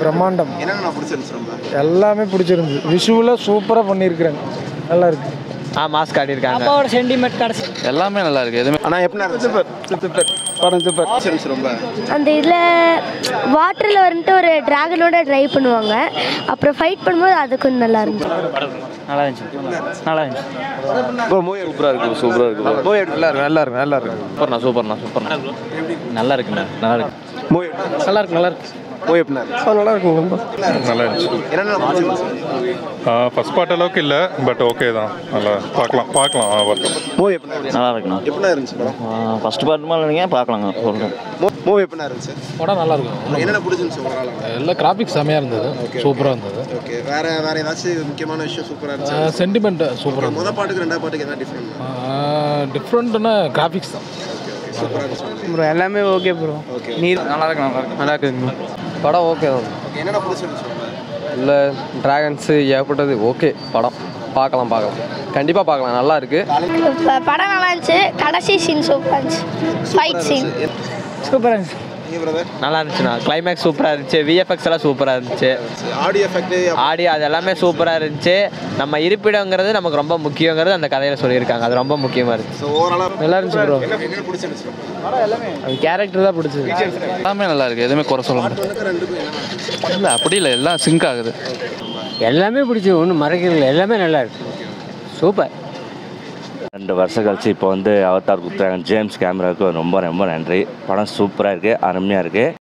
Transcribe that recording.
பிரம்மாண்டம். என்னென்ன பிடிச்சிருந்துச்சு? எல்லாமே பிடிச்சிருந்து. விஷுவலாக சூப்பராக பண்ணியிருக்கிறாங்க. நல்லா இருக்கு. மாஸ்க் காட்டியிருக்காங்க. அப்பாவோட சென்டிமெண்ட் கடைசி எல்லாமே நல்லா இருக்குது. எதுவுமே ஆனால் எப்படி சூப்பர் படம் சூப்பர். பிடிச்சிருந்துச்சு ரொம்ப. அந்த இதில் வாட்டரில் வந்துட்டு ஒரு ட்ராகனோட ட்ரைவ் பண்ணுவாங்க. அப்புறம் ஃபைட் பண்ணும்போது அது கொஞ்சம் நல்லா இருந்துச்சு. நல்லா இருந்துச்சு. நல்லா இருந்துச்சு. மூவி சூப்பராக இருக்குது. சூப்பராக இருக்குது. மூவி நல்லா இருக்கு நல்லா இருக்கு. நல்லா இருக்கு. சூப்பர்ண்ணா. நல்லா இருக்குண்ணா. நல்லா இருக்கு. மூவி நல்லா இருக்கு. நல்லா இருக்கு. மூவி எப்படி இருக்கு? நல்லா இருக்குங்க. நல்லா இருந்துச்சு. என்னென்ன பிடிச்சிருந்துச்சு? ஃபர்ஸ்ட் பார்ட் அளவுக்கு இல்லை, பட் ஓகே தான். நல்லா பார்க்கலாம். மூவி எப்படி இருந்துச்சு? நல்லா இருக்குண்ணா. எப்படி இருந்துச்சு படம்? ஃபர்ஸ்ட் பார்ட் மாதிரி நீங்கள் பார்க்கலாங்க. சொல்கிறேன். மூவி எப்படி இருந்துச்சு? படம் நல்லா இருக்கும். என்னென்ன பிடிச்சிருந்துச்சு ஓவரால்? எல்லா கிராஃபிக்ஸ் செமையாக இருந்தது. சூப்பராக இருந்தது. ஓகே, வேற ஏதாச்சும் முக்கியமான விஷயம் சூப்பராக இருந்துச்சு? சென்டிமெண்ட் சூப்பராக. முதல் பாட்டுக்கு ரெண்டாவது பாட்டுக்கு என்ன டிஃப்ரெண்ட்? டிஃப்ரெண்ட்னா கிராஃபிக்ஸ் தான். சூப்பராக இருந்துச்சு ப்ரோ எல்லாமே ஓகே ப்ரோ. ஓகே, நீர் நல்லா இருக்குங்க. படம் ஓகே தான். ஓகே. என்னென்ன பிடிச்சிருந்துச்சு? இல்லை ட்ராகன்ஸு ஏற்பட்டது ஓகே. படம் பார்க்கலாம். கண்டிப்பாக பார்க்கலாம். நல்லா இருக்கு. படம் நல்லா இருந்துச்சு. கடைசி சீன் சூப்பராக இருந்துச்சு. ஃபைட் சீன் சூப்பராக இருந்துச்சு. நீங்கள் பிரதர்? நல்லா இருந்துச்சுண்ணா. கிளைமேக்ஸ் சூப்பராக இருந்துச்சு. விஎஃப்எக்ஸ் எல்லாம் சூப்பராக இருந்துச்சு. ஆடியோ எஃபெக்ட், ஆடியோ அது எல்லாமே சூப்பராக இருந்துச்சு. நம்ம இருப்பிடங்கிறது நமக்கு ரொம்ப முக்கியங்கிறது அந்த கதையில் சொல்லியிருக்காங்க. அது ரொம்ப முக்கியமாக இருந்துச்சு. ஸோ ஓவராலாக நல்லா இருந்துச்சு ப்ரோ. என்ன பிடிச்சிருந்துச்சு? அது கேரக்டர் தான் பிடிச்சது. எல்லாமே நல்லா இருக்குது. எதுவுமே குறை சொல்ல முடியாது. ஒன்றுக்கு ரெண்டுக்கும் என்ன? இல்லை அப்படி இல்லை, எல்லாம் சிங்க் ஆகுது. எல்லாமே பிடிச்சி ஒன்றும் மறைக்கிறது எல்லாமே நல்லா இருக்கு. சூப்பர். 2 வருஷம் கழிச்சு இப்போ வந்து அவதார் கொடுத்தாங்க ஜேம்ஸ் கேமராவுக்கு ரொம்ப ரொம்ப நன்றி. படம் சூப்பராக இருக்குது, அருமையாக இருக்குது.